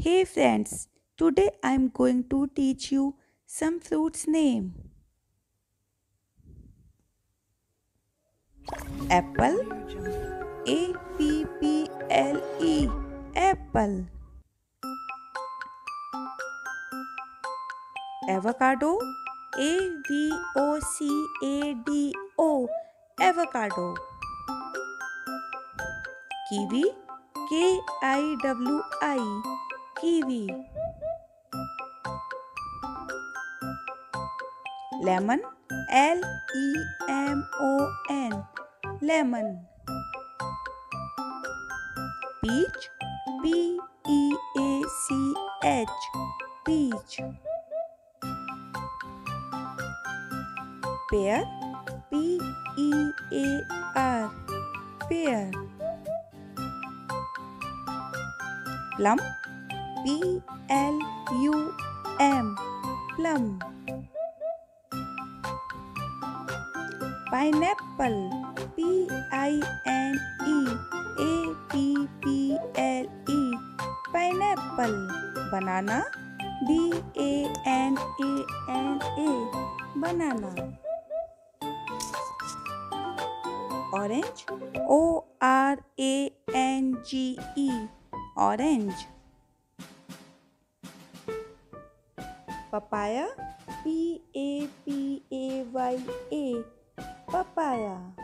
Hey friends, today I am going to teach you some fruits name. Apple, Apple, apple. Avocado, Avocado, avocado. Kiwi, Kiwi, kiwi. Lemon, Lemon, lemon. Peach, Peach, peach. Pear, Pear, pear. Plum, Plum, plum. Pineapple, Pineapple, pineapple. Banana, Banana, banana. Orange, Orange, orange. Papaya, Papaya, papaya.